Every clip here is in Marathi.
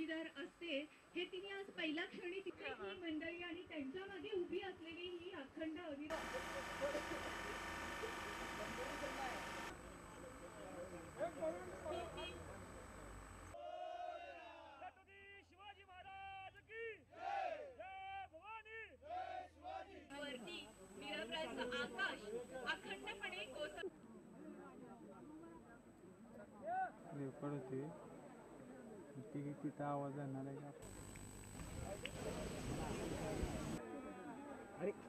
जोडीदार असते हे तिने आज पहिल्या क्षणी तिथे ही मंडळी आणि त्यांच्या मागे उभी असलेली ही अखंड शिवाजी महाराज की जय भवानी वरती निरभ्राचं आकाश अखंडपणे कोसळत होती ती तिथं आवाज येणार आहे का? अरे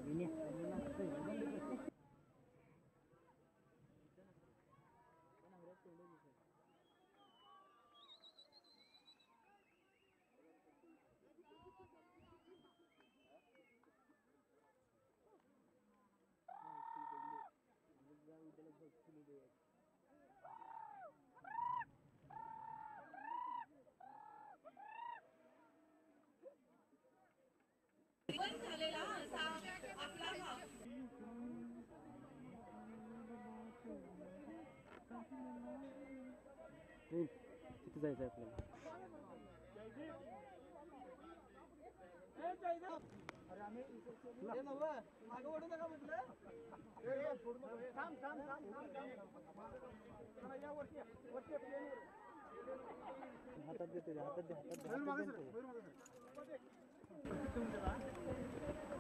झालेला असा आपला हा तिथे जायचं आपल्याला. अरे आम्ही मागे ओढू नका म्हटलं. हातात देते हातात दे हातात